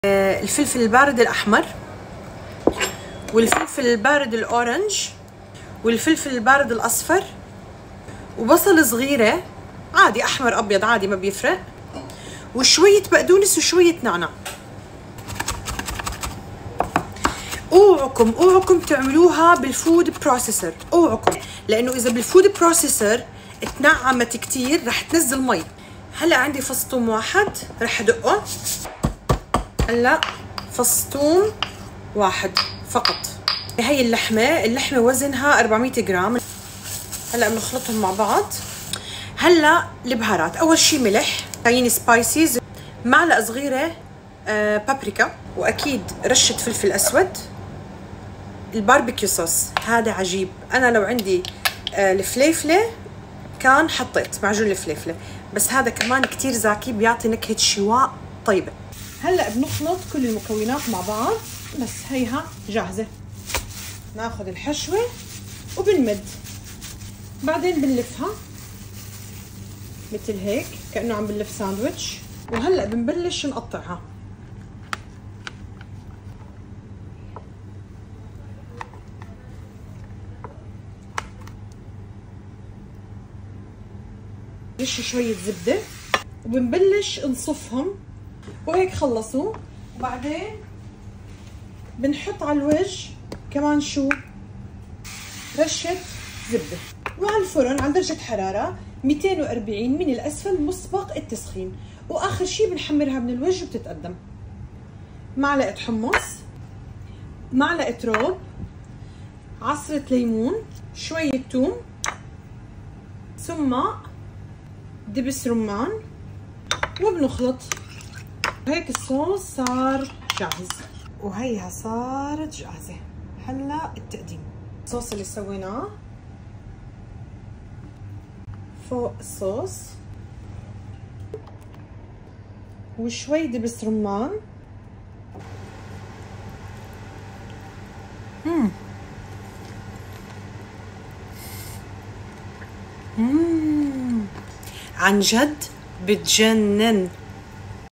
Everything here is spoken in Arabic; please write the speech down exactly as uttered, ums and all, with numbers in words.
الفلفل البارد الأحمر، والفلفل البارد الأورنج، والفلفل البارد الأصفر، وبصل صغيرة عادي أحمر أبيض عادي ما بيفرق، وشوية بقدونس وشوية نعناع. اوعكم اوعكم تعملوها بالفود بروسيسور، اوعكم، لأنه إذا بالفود بروسيسور اتنعمت كتير رح تنزل مي. هلا عندي فص ثوم واحد رح أدقه. هلا فص ثوم واحد فقط. هي اللحمة، اللحمة وزنها أربعمية جرام. هلا بنخلطهم مع بعض. هلا البهارات، أول شي ملح، عيني سبايسيز، معلقة صغيرة آه بابريكا، وأكيد رشة فلفل أسود. الباربيكيو صوص هذا عجيب، أنا لو عندي آه الفليفلة كان حطيت معجون الفليفلة، بس هذا كمان كتير زاكي بيعطي نكهة شواء طيبة. هلا بنخلط كل المكونات مع بعض، بس هيها جاهزة. ناخذ الحشوة وبنمد، بعدين بنلفها مثل هيك كأنه عم بنلف ساندويتش. وهلا بنبلش نقطعها. رش شوية زبدة وبنبلش نصفهم، وهيك خلصوا. وبعدين بنحط على الوجه كمان شو رشة زبدة، وعلى الفرن على درجة حرارة مئتين وأربعين من الأسفل مسبق التسخين. وآخر شي بنحمرها من الوجه وبتتقدم. معلقة حمص، معلقة روب، عصرة ليمون، شوية توم، ثم دبس رمان، وبنخلط. هيك الصوص صار جاهز، وهيها صارت جاهزة. هلا التقديم. الصوص اللي سويناه فوق الصوص، وشوي دبس رمان. مم. مم. عن جد بتجنن.